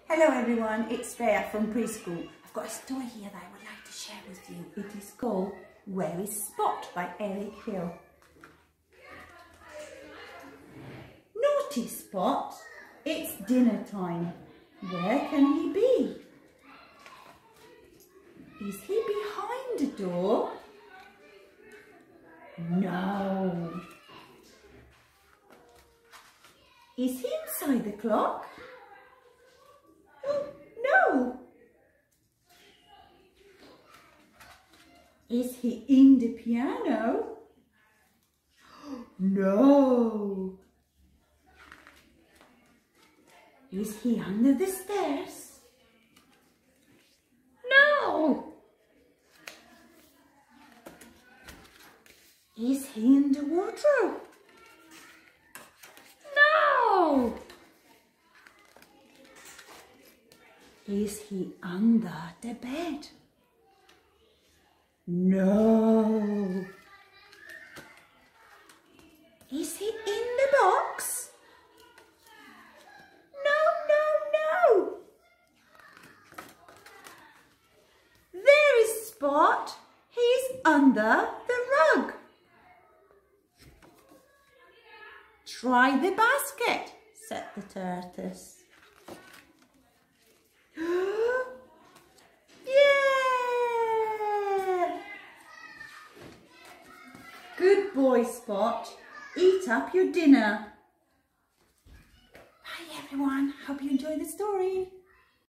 Hello everyone, it's Freya from preschool. I've got a story here that I would like to share with you. It is called Where is Spot by Eric Hill. Naughty Spot, it's dinner time. Where can he be? Is he behind the door? No. Is he inside the clock? Oh, no. Is he in the piano? No. Is he under the stairs? No. Is he in the wardrobe? No. Is he under the bed? No. Is he in the box? No. There is Spot. He's under the rug. Try the basket, said the tortoise. Yeah! Good boy, Spot. Eat up your dinner. Bye everyone. Hope you enjoyed the story.